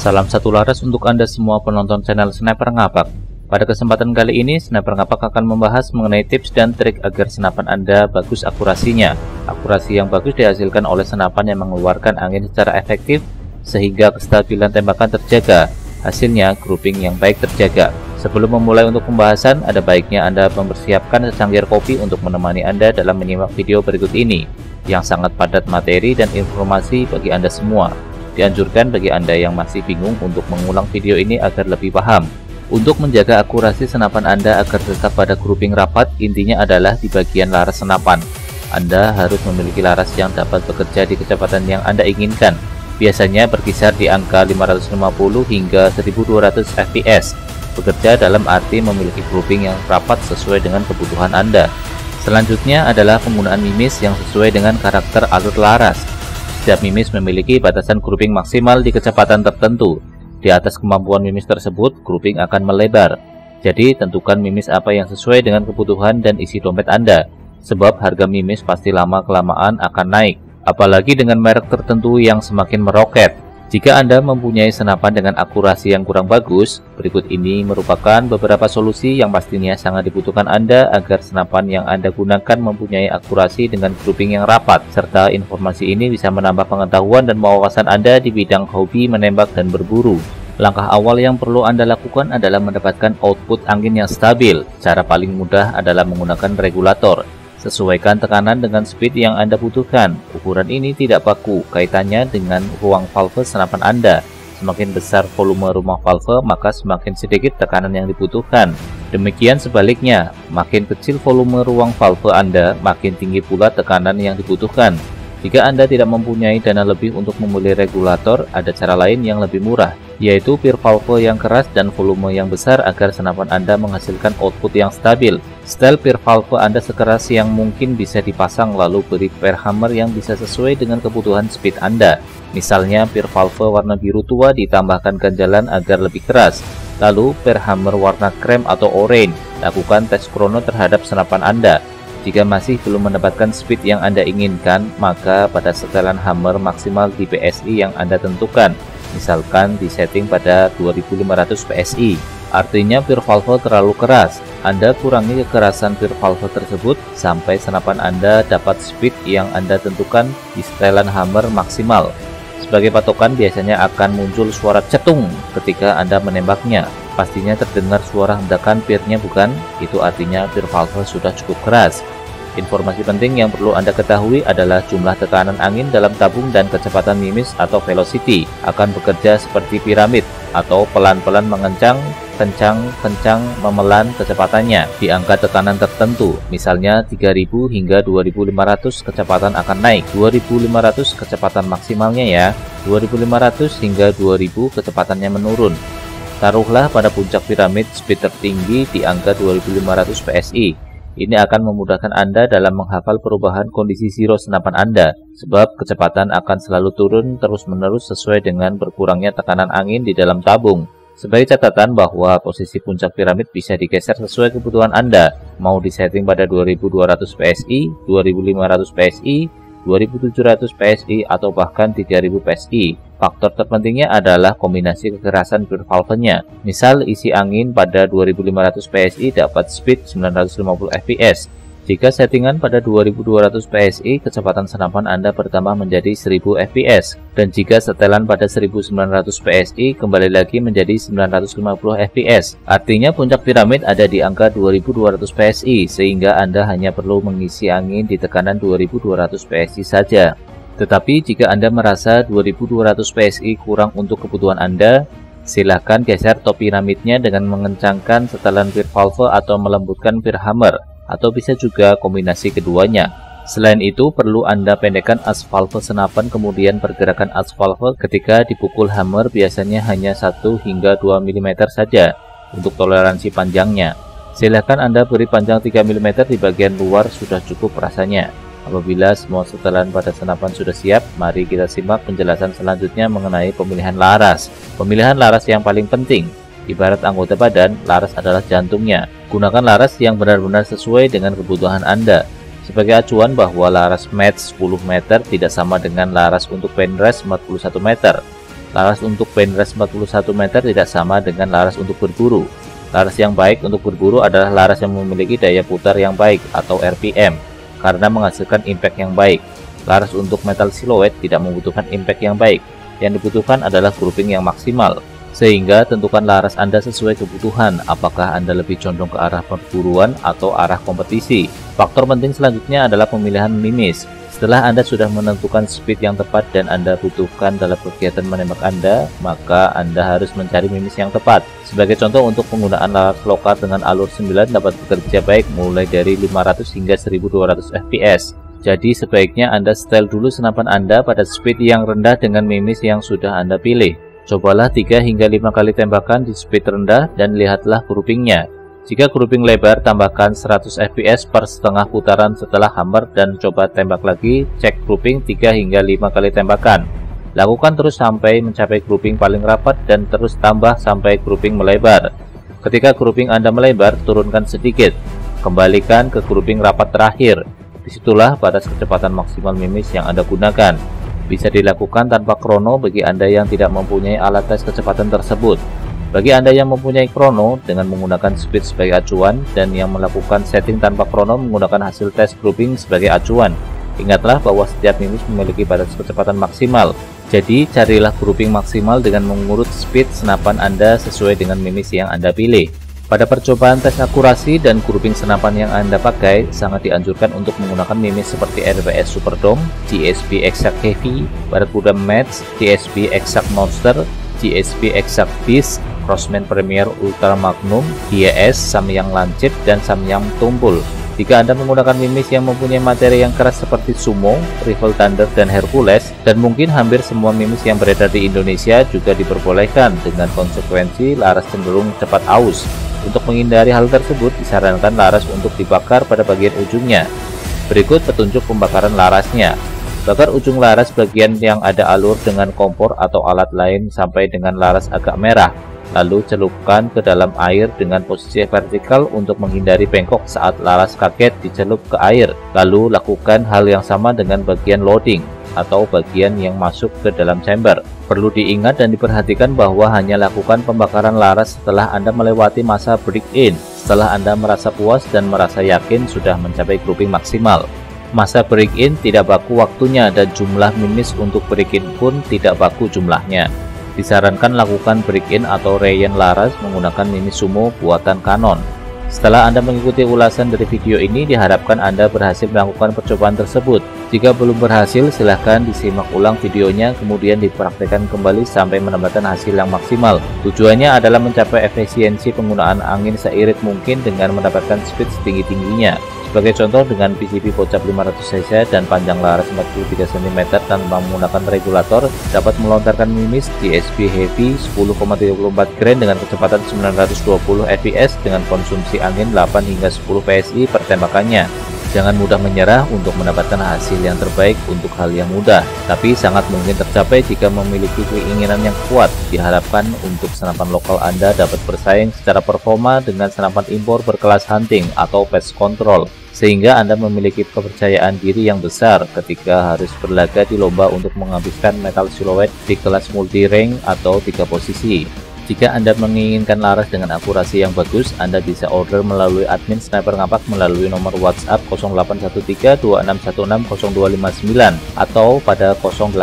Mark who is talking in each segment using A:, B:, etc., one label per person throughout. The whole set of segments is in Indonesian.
A: Salam satu laras untuk Anda semua penonton channel Sniper Ngapak. Pada kesempatan kali ini, Sniper Ngapak akan membahas mengenai tips dan trik agar senapan Anda bagus akurasinya. Akurasi yang bagus dihasilkan oleh senapan yang mengeluarkan angin secara efektif, sehingga kestabilan tembakan terjaga. Hasilnya, grouping yang baik terjaga. Sebelum memulai untuk pembahasan, ada baiknya Anda mempersiapkan secangkir kopi untuk menemani Anda dalam menyimak video berikut ini, yang sangat padat materi dan informasi bagi Anda semua. Dianjurkan bagi Anda yang masih bingung untuk mengulang video ini agar lebih paham. Untuk menjaga akurasi senapan Anda agar tetap pada grouping rapat, intinya adalah di bagian laras senapan. Anda harus memiliki laras yang dapat bekerja di kecepatan yang Anda inginkan. Biasanya berkisar di angka 550 hingga 1200 fps. Bekerja dalam arti memiliki grouping yang rapat sesuai dengan kebutuhan Anda. Selanjutnya adalah penggunaan mimis yang sesuai dengan karakter alur laras. Setiap mimis memiliki batasan grouping maksimal di kecepatan tertentu. Di atas kemampuan mimis tersebut, grouping akan melebar. Jadi, tentukan mimis apa yang sesuai dengan kebutuhan dan isi dompet Anda. Sebab harga mimis pasti lama-kelamaan akan naik. Apalagi dengan merek tertentu yang semakin meroket. Jika Anda mempunyai senapan dengan akurasi yang kurang bagus, berikut ini merupakan beberapa solusi yang pastinya sangat dibutuhkan Anda agar senapan yang Anda gunakan mempunyai akurasi dengan grouping yang rapat, serta informasi ini bisa menambah pengetahuan dan wawasan Anda di bidang hobi menembak dan berburu. Langkah awal yang perlu Anda lakukan adalah mendapatkan output angin yang stabil. Cara paling mudah adalah menggunakan regulator. Sesuaikan tekanan dengan speed yang Anda butuhkan. Ukuran ini tidak baku kaitannya dengan ruang valve senapan Anda. Semakin besar volume ruang valve, maka semakin sedikit tekanan yang dibutuhkan. Demikian sebaliknya, makin kecil volume ruang valve Anda, makin tinggi pula tekanan yang dibutuhkan. Jika Anda tidak mempunyai dana lebih untuk membeli regulator, ada cara lain yang lebih murah, yaitu pir valve yang keras dan volume yang besar agar senapan Anda menghasilkan output yang stabil. Setel pir valve Anda sekeras yang mungkin bisa dipasang, lalu beri pir hammer yang bisa sesuai dengan kebutuhan speed Anda. Misalnya pir valve warna biru tua ditambahkan ganjalan agar lebih keras. Lalu pir hammer warna krem atau oranye. Lakukan tes krono terhadap senapan Anda. Jika masih belum mendapatkan speed yang Anda inginkan, maka pada setelan hammer maksimal di PSI yang Anda tentukan. Misalkan disetting pada 2500 PSI. Artinya pir valve terlalu keras. Anda kurangi kekerasan pir valve tersebut sampai senapan Anda dapat speed yang Anda tentukan di setelan hammer maksimal. Sebagai patokan biasanya akan muncul suara cetung ketika Anda menembaknya. Pastinya terdengar suara hendakan pirnya, bukan? Itu artinya pir valve sudah cukup keras. Informasi penting yang perlu Anda ketahui adalah jumlah tekanan angin dalam tabung dan kecepatan mimis atau velocity akan bekerja seperti piramid atau pelan-pelan mengencang, kencang, memelan kecepatannya di angka tekanan tertentu. Misalnya 3000 hingga 2500 kecepatan akan naik, 2500 kecepatan maksimalnya ya, 2500 hingga 2000 kecepatannya menurun. Taruhlah pada puncak piramid speed tertinggi di angka 2500 PSI. Ini akan memudahkan Anda dalam menghafal perubahan kondisi zero senapan Anda, sebab kecepatan akan selalu turun terus-menerus sesuai dengan berkurangnya tekanan angin di dalam tabung. Sebagai catatan bahwa posisi puncak piramid bisa digeser sesuai kebutuhan Anda, mau disetting pada 2200 PSI, 2500 PSI, 2700 PSI, atau bahkan 3000 PSI. Faktor terpentingnya adalah kombinasi kekerasan pir valve-nya. Misal isi angin pada 2500 PSI dapat speed 950 fps. Jika settingan pada 2200 PSI, kecepatan senapan Anda bertambah menjadi 1000 fps. Dan jika setelan pada 1900 PSI, kembali lagi menjadi 950 fps. Artinya puncak piramid ada di angka 2200 PSI, sehingga Anda hanya perlu mengisi angin di tekanan 2200 PSI saja. Tetapi jika Anda merasa 2200 PSI kurang untuk kebutuhan Anda, silahkan geser top piramidnya dengan mengencangkan setelan pir valve atau melembutkan pir hammer, atau bisa juga kombinasi keduanya. Selain itu, perlu Anda pendekkan as valve senapan, kemudian pergerakan as valve ketika dipukul hammer biasanya hanya 1 hingga 2 mm saja untuk toleransi panjangnya. Silahkan Anda beri panjang 3 mm di bagian luar sudah cukup rasanya. Apabila semua setelan pada senapan sudah siap, mari kita simak penjelasan selanjutnya mengenai pemilihan laras. Pemilihan laras yang paling penting. Ibarat anggota badan, laras adalah jantungnya. Gunakan laras yang benar-benar sesuai dengan kebutuhan Anda. Sebagai acuan bahwa laras match 10 meter tidak sama dengan laras untuk penrest 41 meter. Laras untuk band range 41 meter tidak sama dengan laras untuk berburu. Laras yang baik untuk berburu adalah laras yang memiliki daya putar yang baik atau RPM karena menghasilkan impact yang baik. Laras untuk metal siluet tidak membutuhkan impact yang baik. Yang dibutuhkan adalah grouping yang maksimal. Sehingga tentukan laras Anda sesuai kebutuhan, apakah Anda lebih condong ke arah perburuan atau arah kompetisi. Faktor penting selanjutnya adalah pemilihan mimis. Setelah Anda sudah menentukan speed yang tepat dan Anda butuhkan dalam kegiatan menembak Anda, maka Anda harus mencari mimis yang tepat. Sebagai contoh, untuk penggunaan laras lokal dengan alur 9 dapat bekerja baik mulai dari 500 hingga 1200 fps. Jadi sebaiknya Anda setel dulu senapan Anda pada speed yang rendah dengan mimis yang sudah Anda pilih. Cobalah 3 hingga 5 kali tembakan di speed rendah dan lihatlah groupingnya. Jika grouping lebar, tambahkan 100 fps per setengah putaran setelah hammer dan coba tembak lagi, cek grouping 3 hingga 5 kali tembakan. Lakukan terus sampai mencapai grouping paling rapat dan terus tambah sampai grouping melebar. Ketika grouping Anda melebar, turunkan sedikit. Kembalikan ke grouping rapat terakhir. Disitulah batas kecepatan maksimal mimis yang Anda gunakan. Bisa dilakukan tanpa krono bagi Anda yang tidak mempunyai alat tes kecepatan tersebut. Bagi Anda yang mempunyai krono dengan menggunakan speed sebagai acuan dan yang melakukan setting tanpa krono menggunakan hasil tes grouping sebagai acuan. Ingatlah bahwa setiap mimis memiliki batas kecepatan maksimal. Jadi carilah grouping maksimal dengan mengurut speed senapan Anda sesuai dengan mimis yang Anda pilih. Pada percobaan tes akurasi dan grouping senapan yang Anda pakai, sangat dianjurkan untuk menggunakan mimis seperti RPS Superdome, GSP Exact Heavy, Barracuda Match, GSP Exact Monster, GSP Exact Beast, Crosman Premier Ultra Magnum, GS, Samyang Lancip, dan Samyang Tumpul. Jika Anda menggunakan mimis yang mempunyai materi yang keras seperti Sumo, Rifle Thunder, dan Hercules, dan mungkin hampir semua mimis yang beredar di Indonesia juga diperbolehkan dengan konsekuensi laras cenderung cepat aus. Untuk menghindari hal tersebut, disarankan laras untuk dibakar pada bagian ujungnya. Berikut petunjuk pembakaran larasnya. Bakar ujung laras bagian yang ada alur dengan kompor atau alat lain sampai dengan laras agak merah. Lalu celupkan ke dalam air dengan posisi vertikal untuk menghindari bengkok saat laras kaget dicelup ke air. Lalu lakukan hal yang sama dengan bagian loading atau bagian yang masuk ke dalam chamber. Perlu diingat dan diperhatikan bahwa hanya lakukan pembakaran laras setelah Anda melewati masa break-in, setelah Anda merasa puas dan merasa yakin sudah mencapai grouping maksimal. Masa break-in tidak baku waktunya dan jumlah mimis untuk break-in pun tidak baku jumlahnya. Disarankan lakukan break-in atau rayon laras menggunakan mimis Sumo buatan Canon. Setelah Anda mengikuti ulasan dari video ini, diharapkan Anda berhasil melakukan percobaan tersebut. Jika belum berhasil, silahkan disimak ulang videonya, kemudian dipraktikkan kembali sampai mendapatkan hasil yang maksimal. Tujuannya adalah mencapai efisiensi penggunaan angin seirit mungkin dengan mendapatkan speed setinggi-tingginya. Sebagai contoh, dengan PCP pocap 500 cc dan panjang laras 43 cm tanpa menggunakan regulator, dapat melontarkan mimis GSP Heavy 10,34 grain dengan kecepatan 920 fps dengan konsumsi angin 8 hingga 10 psi per tembakannya. Jangan mudah menyerah untuk mendapatkan hasil yang terbaik untuk hal yang mudah, tapi sangat mungkin tercapai jika memiliki keinginan yang kuat. Diharapkan untuk senapan lokal Anda dapat bersaing secara performa dengan senapan impor berkelas hunting atau pest control, sehingga Anda memiliki kepercayaan diri yang besar ketika harus berlaga di lomba untuk menghabiskan metal siluet di kelas multi rank atau 3 posisi. Jika Anda menginginkan laras dengan akurasi yang bagus, Anda bisa order melalui admin Sniper Ngapak melalui nomor WhatsApp 081326160259 atau pada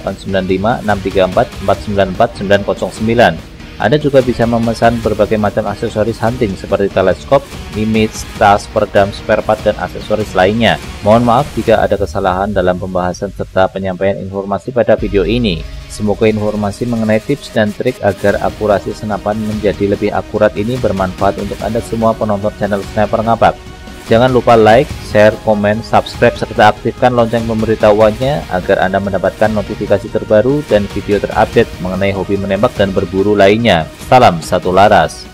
A: 08956344949909. Anda juga bisa memesan berbagai macam aksesoris hunting seperti teleskop, mimis, tas, peredam, spare part, dan aksesoris lainnya. Mohon maaf jika ada kesalahan dalam pembahasan serta penyampaian informasi pada video ini. Semoga informasi mengenai tips dan trik agar akurasi senapan menjadi lebih akurat ini bermanfaat untuk Anda semua penonton channel Sniper Ngapak. Jangan lupa like, share, komen, subscribe, serta aktifkan lonceng pemberitahuannya agar Anda mendapatkan notifikasi terbaru dan video terupdate mengenai hobi menembak dan berburu lainnya. Salam satu laras.